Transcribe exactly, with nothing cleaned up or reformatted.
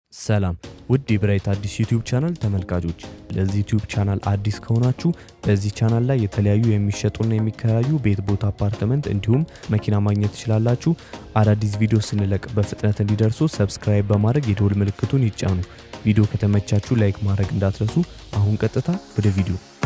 ሰላም ውድ የብራይት አዲስ ዩቲዩብ ቻናል ተመልካቾች ለዚህ ዩቲዩብ ቻናል አዲስ ከሆናችሁ በዚህ ቻናል ላይ የተለያዩ የሚሸጡና የሚከራዩ ቤት ቦታ አፓርትመንት እንዲሁም መኪና ማግኘት ትችላላችሁ አዳዲስ ቪዲዮ ስንለቅ በፍጥነት እንዲደርሱ ሰብስክራይብ በማድረግ የደወል ምልክቱን ይጫኑ ቪዲዮ ከተመቻችሁ ላይክ ማድረግ እንዳትረሱ አሁን ቀጥታ ወደ ቪዲዮ